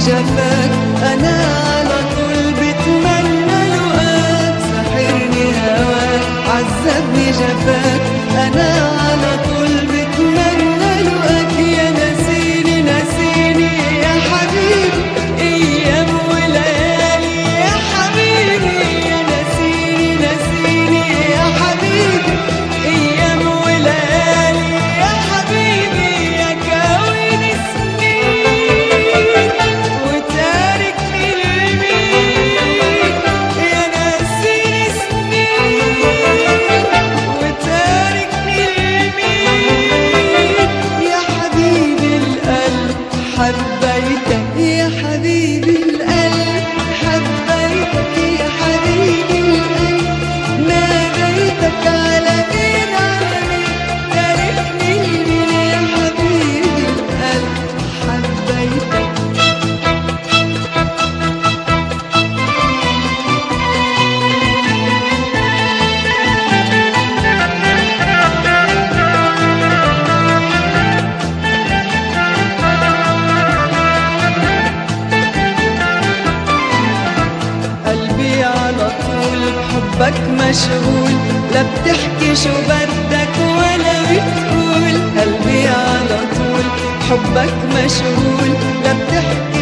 جفاك، أنا على طول بتمنى لقاك. ساحرني هواك عذبني جفاك، أنا على طول بتمنى لقاك. يا نسيني نسيني يا حبيبي أيام وليالي يا حبيبي. يا نسيني نسيني يا حبيبي أيام وليالي يا حبيبي. يا كون سنين وتاركني لمين، يا نسيني سنين وتاركني لمين. يا حبيبي القلب حبيتك، يا حبيبي القلب حبيتك، يا حبيبي القلب ناديتك على مين على مين، تاركني لمين. يا حبيبي القلب حبيتك. قلبي على طول بحبك مشغول، لا بتحكي شو بدك ولا بتقول. قلبي على طول بحبك مشغول، لا بتحكي